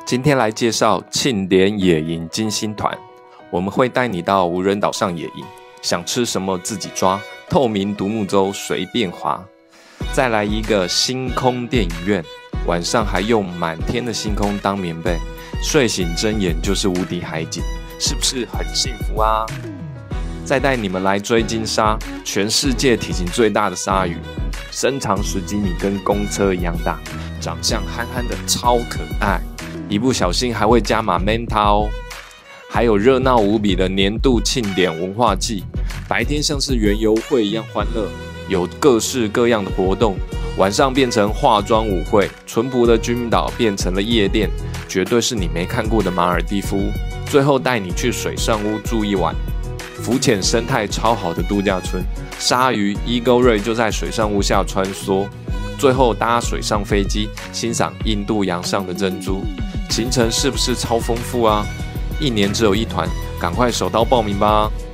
今天来介绍庆典野营金星团，我们会带你到无人岛上野营，想吃什么自己抓，透明独木舟随便滑。再来一个星空电影院，晚上还用满天的星空当棉被，睡醒睁眼就是无敌海景，是不是很幸福啊？再带你们来追金鲨，全世界体型最大的鲨鱼，身长10几米，跟公车一样大，长相憨憨的超可爱，一不小心还会加码 Manta 哦。还有热闹无比的年度庆典文化季，白天像是园游会一样欢乐，有各式各样的活动，晚上变成化妆舞会，淳朴的军岛变成了夜店，绝对是你没看过的马尔地夫。最后带你去水上屋住一晚，浮潜生态超好的度假村，鲨鱼、伊钩瑞就在水上屋下穿梭。最后搭水上飞机欣赏印度洋上的珍珠，行程是不是超丰富啊？1年只有1团，赶快手刀报名吧！